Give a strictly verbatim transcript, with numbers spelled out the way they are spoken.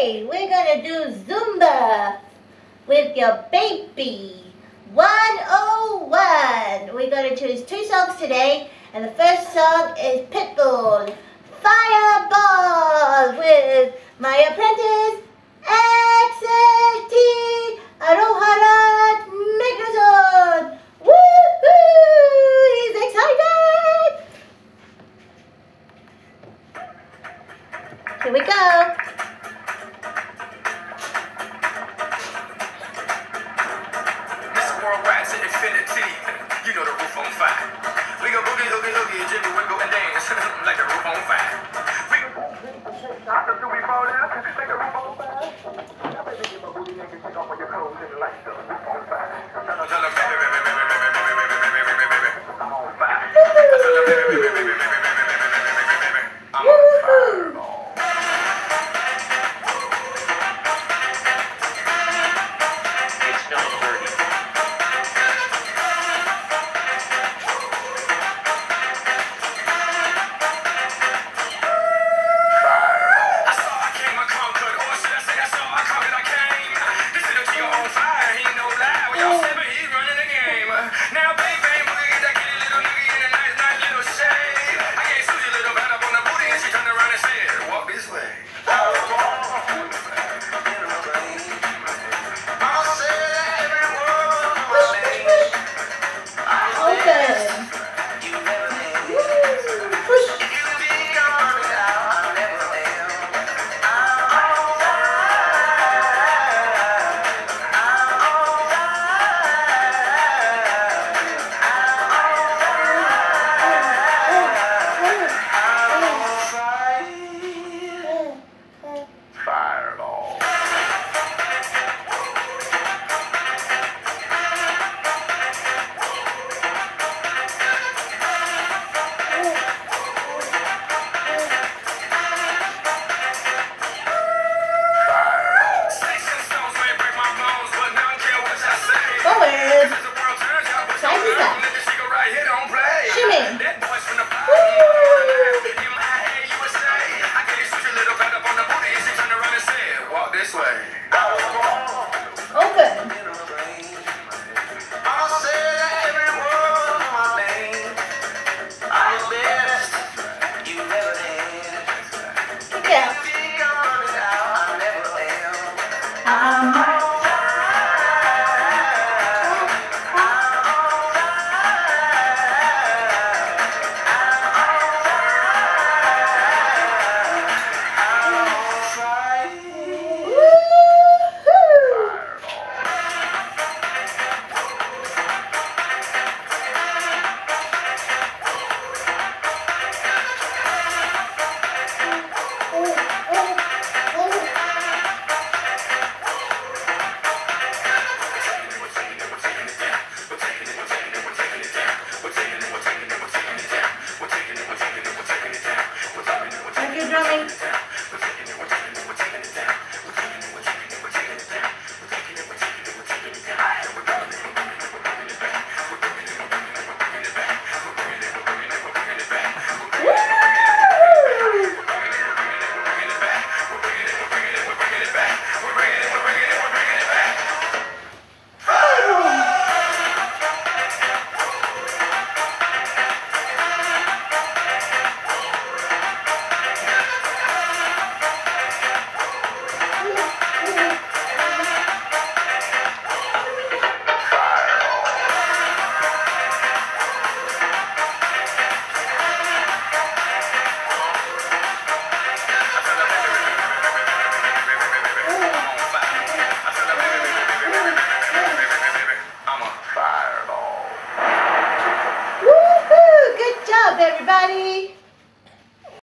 Today we're gonna do Zumba with your baby. one oh one. We're gonna choose two songs today, and the first song is Pitbull, Fireball, with my apprentice X L T Aroharat Microphone. Woohoo! He's excited! Here we go. Worldwide to infinity, you know the roof on fire.